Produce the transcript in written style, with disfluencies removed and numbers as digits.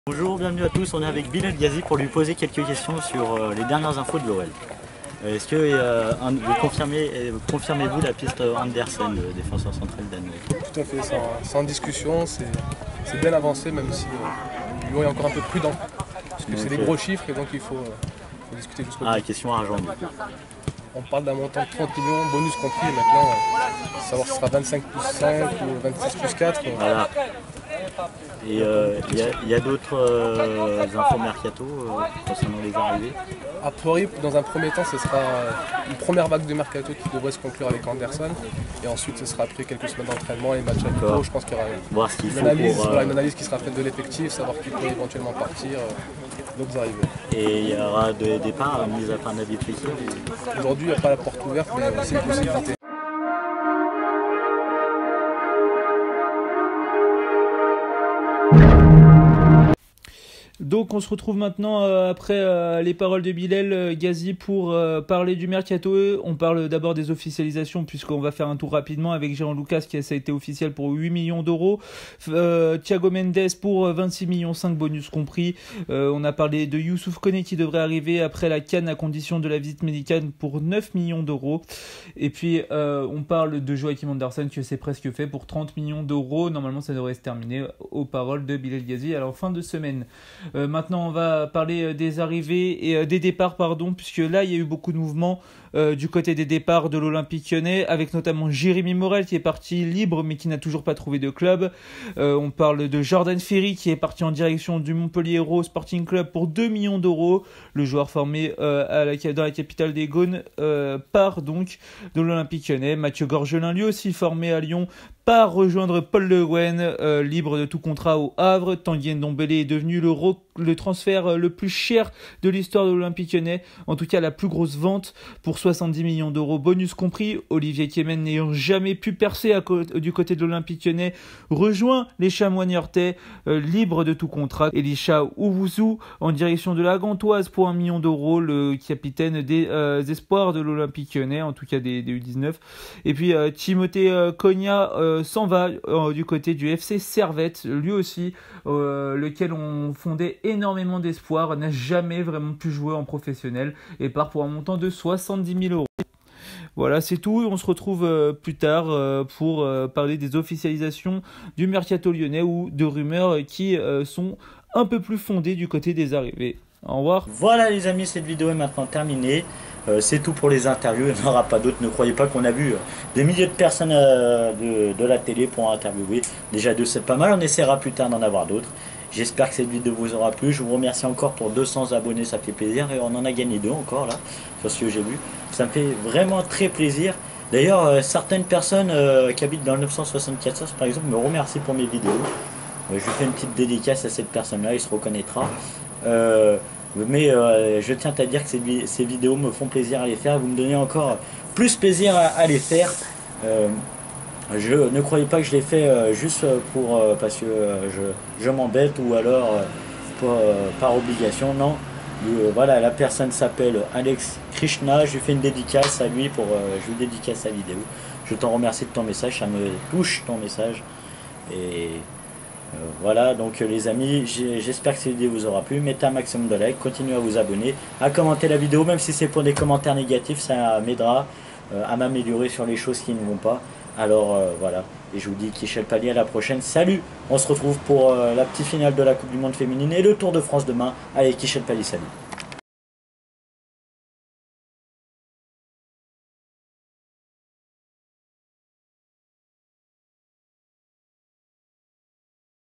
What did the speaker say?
Bonjour, bienvenue à tous, on est avec Bilal Ghazi pour lui poser quelques questions sur les dernières infos de l'OL. Est-ce que vous confirmez-vous la piste Andersen, le défenseur central danois? Tout à fait, sans discussion, c'est bien avancé, même si Lyon est encore un peu prudent. Parce que c'est des gros chiffres et donc il faut discuter jusqu'au bout. Ah, question argent du coup. On parle d'un montant de 30 millions, bonus compris, et maintenant, savoir si ce sera 25 plus 5 ou 26 plus 4. Voilà. Et il y a d'autres infos mercato concernant les arrivées? A priori, dans un premier temps, ce sera une première vague de mercato qui devrait se conclure avec Anderson. Et ensuite, ce sera après quelques semaines d'entraînement et matchs amicaux. Je pense qu'il y aura une analyse qui sera faite de l'effectif, savoir qui peut éventuellement partir, d'autres arrivées. Et il y aura des départs, mis à part David Fekir? Aujourd'hui, il n'y a pas la porte ouverte, mais c'est une possibilité. Donc on se retrouve maintenant après les paroles de Bilal Ghazi pour parler du mercato. On parle d'abord des officialisations puisqu'on va faire un tour rapidement avec Jean Lucas qui ça a été officiel pour 8 millions d'euros. Thiago Mendes pour 26 millions 5 bonus compris. On a parlé de Youssouf Koné qui devrait arriver après la CAN à condition de la visite médicale pour 9 millions d'euros. Et puis on parle de Joachim Andersen que c'est presque fait pour 30 millions d'euros. Normalement ça devrait se terminer aux paroles de Bilal Ghazi à la fin de semaine. Maintenant, on va parler des arrivées et des départs, puisque là, il y a eu beaucoup de mouvements du côté des départs de l'Olympique Lyonnais, avec notamment Jérémy Morel qui est parti libre, mais qui n'a toujours pas trouvé de club. On parle de Jordan Ferry qui est parti en direction du Montpellier Hérault Sporting Club pour 2 millions d'euros. Le joueur formé dans la capitale des Gaunes part donc de l'Olympique Lyonnais. Mathieu Gorgelin, lui aussi formé à Lyon, part rejoindre Paul Le Guen, libre de tout contrat au Havre. Tanguy Ndombele est devenu le transfert le plus cher de l'histoire de l'Olympique Lyonnais, en tout cas la plus grosse vente pour 70 millions d'euros bonus compris. Olivier Kemen, n'ayant jamais pu percer du côté de l'Olympique Lyonnais, rejoint les Chamois niortais, libre de tout contrat. Elisha Owusu en direction de la Gantoise pour 1 million d'euros, le capitaine des espoirs de l'Olympique Lyonnais, en tout cas des U19. Et puis Timothée Cogna s'en va du côté du FC Servette, lui aussi, lequel on fondait énormément d'espoir, n'a jamais vraiment pu jouer en professionnel et part pour un montant de 70 000 euros. Voilà, c'est tout. On se retrouve plus tard pour parler des officialisations du mercato lyonnais ou de rumeurs qui sont un peu plus fondées du côté des arrivées. Au revoir. Voilà les amis, cette vidéo est maintenant terminée. C'est tout pour les interviews, il n'y en aura pas d'autres. Ne croyez pas qu'on a vu des milliers de personnes de la télé pour interviewer. Déjà deux, c'est pas mal, on essaiera plus tard d'en avoir d'autres. J'espère que cette vidéo vous aura plu. Je vous remercie encore pour 200 abonnés, ça fait plaisir. Et on en a gagné 2 encore là, sur ce que j'ai vu. Ça me fait vraiment très plaisir. D'ailleurs, certaines personnes qui habitent dans le 974 par exemple me remercient pour mes vidéos. Je lui fais une petite dédicace à cette personne-là, il se reconnaîtra. Mais je tiens à dire que ces vidéos me font plaisir à les faire. Vous me donnez encore plus plaisir à les faire. Ne croyez pas que je l'ai fait juste parce que je m'embête ou alors par obligation. Non, voilà, la personne s'appelle Alex Krishna. Je lui fais une dédicace à lui je lui dédicace sa vidéo. Je t'en remercie de ton message, ça me touche ton message. Et voilà, donc les amis, j'espère que cette vidéo vous aura plu. Mettez un maximum de likes, continuez à vous abonner, à commenter la vidéo, même si c'est pour des commentaires négatifs, ça m'aidera à m'améliorer sur les choses qui ne vont pas. Alors voilà, et je vous dis Kichel Pali, à la prochaine, salut. On se retrouve pour la petite finale de la Coupe du Monde féminine et le Tour de France demain. Allez, Kichel Pali, salut.